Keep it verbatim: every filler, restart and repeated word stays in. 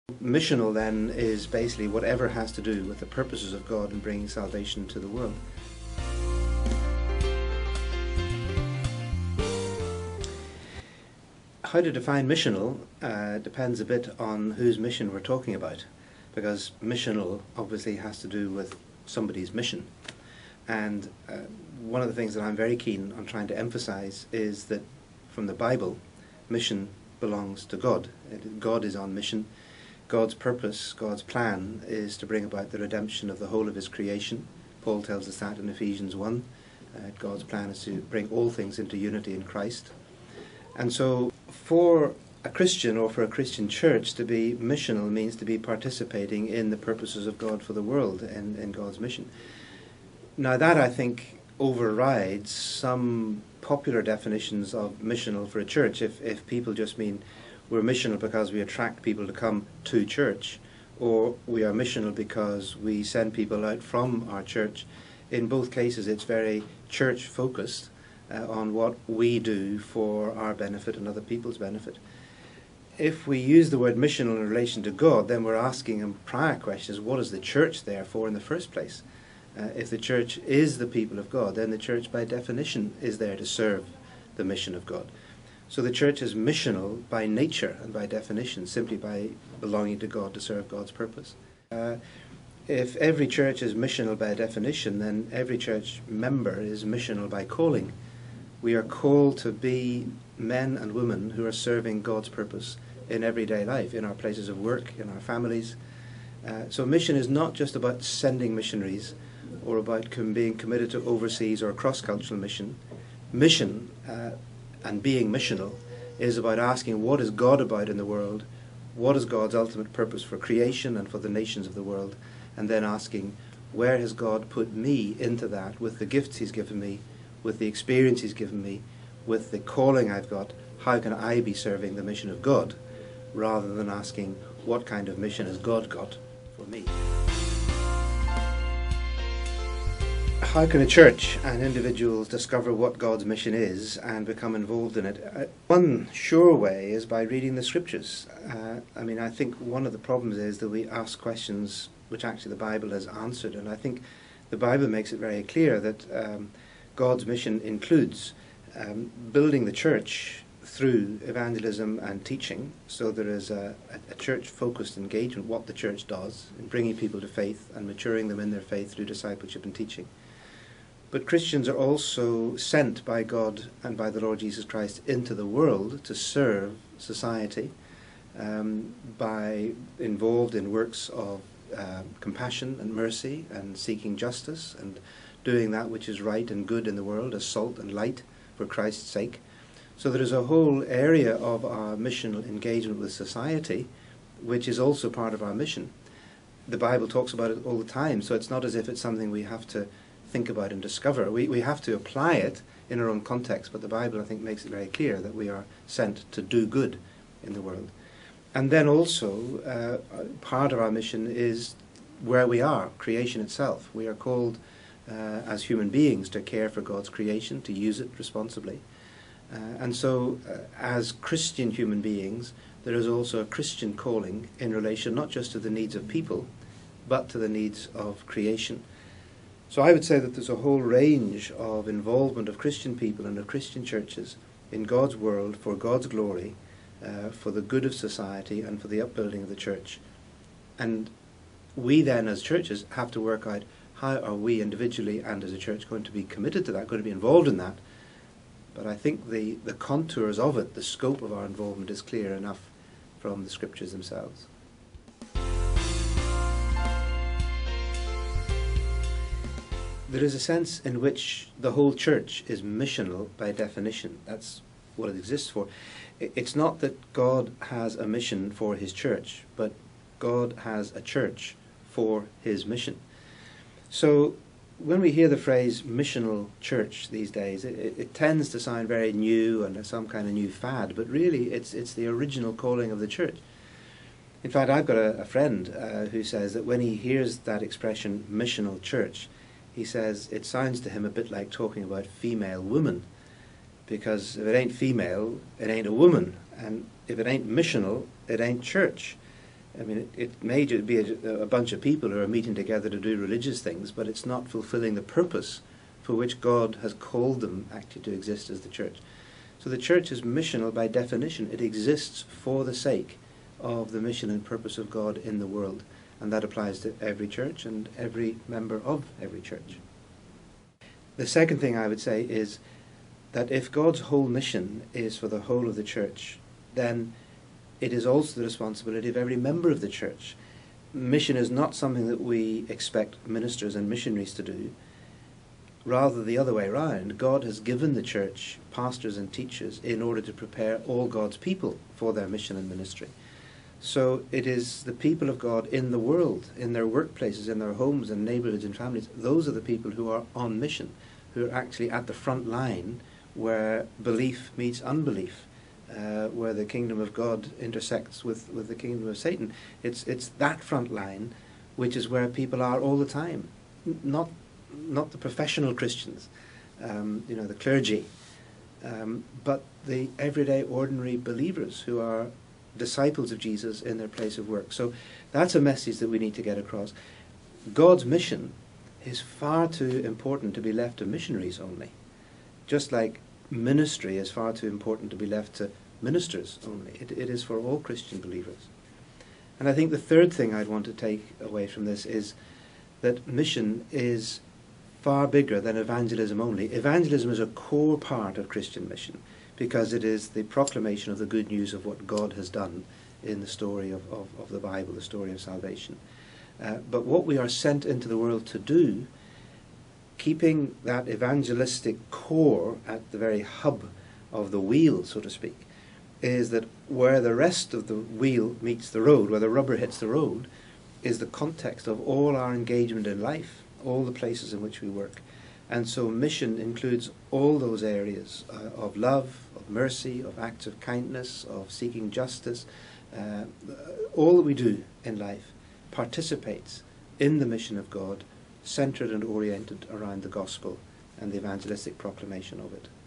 Missional then is basically whatever has to do with the purposes of God in bringing salvation to the world. How to define missional uh, depends a bit on whose mission we're talking about, because missional obviously has to do with somebody's mission. And uh, one of the things that I'm very keen on trying to emphasize is that from the Bible, mission belongs to God. God is on mission. God's purpose, God's plan is to bring about the redemption of the whole of his creation. Paul tells us that in Ephesians one. Uh, God's plan is to bring all things into unity in Christ. And so for a Christian or for a Christian church to be missional means to be participating in the purposes of God for the world and in God's mission. Now that, I think, overrides some popular definitions of missional for a church. If, if people just mean we're missional because we attract people to come to church, or we are missional because we send people out from our church, in both cases it's very church focused uh, on what we do for our benefit and other people's benefit. If we use the word missional in relation to God, then we're asking in prior questions, what is the church there for in the first place? Uh, if the church is the people of God, then the church by definition is there to serve the mission of God. So the church is missional by nature and by definition, simply by belonging to God to serve God's purpose. Uh, if every church is missional by definition, then every church member is missional by calling. We are called to be men and women who are serving God's purpose in everyday life, in our places of work, in our families. Uh, so mission is not just about sending missionaries or about com being committed to overseas or cross-cultural mission. Mission uh, and being missional is about asking, what is God about in the world? What is God's ultimate purpose for creation and for the nations of the world? And then asking, where has God put me into that with the gifts he's given me, with the experience he's given me, with the calling I've got? How can I be serving the mission of God, rather than asking, what kind of mission has God got for me? How can a church and individuals discover what God's mission is and become involved in it? Uh, one sure way is by reading the scriptures. Uh, I mean, I think one of the problems is that we ask questions which actually the Bible has answered, and I think the Bible makes it very clear that um, God's mission includes um, building the church through evangelism and teaching. So there is a, a church-focused engagement, what the church does in bringing people to faith and maturing them in their faith through discipleship and teaching. But Christians are also sent by God and by the Lord Jesus Christ into the world to serve society, um, by involved in works of uh, compassion and mercy and seeking justice and doing that which is right and good in the world as salt and light for Christ's sake. So there is a whole area of our missional engagement with society which is also part of our mission. The Bible talks about it all the time, so it's not as if it's something we have to think about and discover. We, we have to apply it in our own context, but the Bible, I think, makes it very clear that we are sent to do good in the world. And then also, uh, part of our mission is where we are, creation itself. We are called uh, as human beings to care for God's creation, to use it responsibly. Uh, and so, uh, as Christian human beings, there is also a Christian calling in relation not just to the needs of people, but to the needs of creation. So I would say that there's a whole range of involvement of Christian people and of Christian churches in God's world for God's glory, uh, for the good of society and for the upbuilding of the church. And we then as churches have to work out, how are we individually and as a church going to be committed to that, going to be involved in that. But I think the, the contours of it, the scope of our involvement is clear enough from the scriptures themselves. There is a sense in which the whole church is missional by definition. That's what it exists for. It's not that God has a mission for his church, but God has a church for his mission. So when we hear the phrase missional church these days, it, it, it tends to sound very new and some kind of new fad, but really it's, it's the original calling of the church. In fact, I've got a, a friend uh, who says that when he hears that expression, missional church, he says it sounds to him a bit like talking about female woman, because if it ain't female, it ain't a woman, and if it ain't missional, it ain't church. I mean, it, it may just be a, a bunch of people who are meeting together to do religious things, but it's not fulfilling the purpose for which God has called them actually to exist as the church. So the church is missional by definition. It exists for the sake of the mission and purpose of God in the world. And that applies to every church and every member of every church. The second thing I would say is that if God's whole mission is for the whole of the church, then it is also the responsibility of every member of the church. Mission is not something that we expect ministers and missionaries to do. Rather the other way around. God has given the church pastors and teachers in order to prepare all God's people for their mission and ministry. So it is the people of God in the world, in their workplaces, in their homes and neighborhoods and families. Those are the people who are on mission, who are actually at the front line where belief meets unbelief, uh, where the kingdom of God intersects with, with the kingdom of Satan. It's it's that front line which is where people are all the time, not not the professional Christians, um, you know, the clergy, um, but the everyday ordinary believers who are disciples of Jesus in their place of work. So that's a message that we need to get across. God's mission is far too important to be left to missionaries only, just like ministry is far too important to be left to ministers only. It, it is for all Christian believers. And I think the third thing I'd want to take away from this is that mission is far bigger than evangelism only. Evangelism is a core part of Christian mission, because it is the proclamation of the good news of what God has done in the story of, of, of the Bible, the story of salvation. Uh, but what we are sent into the world to do, keeping that evangelistic core at the very hub of the wheel, so to speak, is that where the rest of the wheel meets the road, where the rubber hits the road, is the context of all our engagement in life, all the places in which we work. And so mission includes all those areas uh, of love, of mercy, of acts of kindness, of seeking justice. Uh, all that we do in life participates in the mission of God, centred and oriented around the gospel and the evangelistic proclamation of it.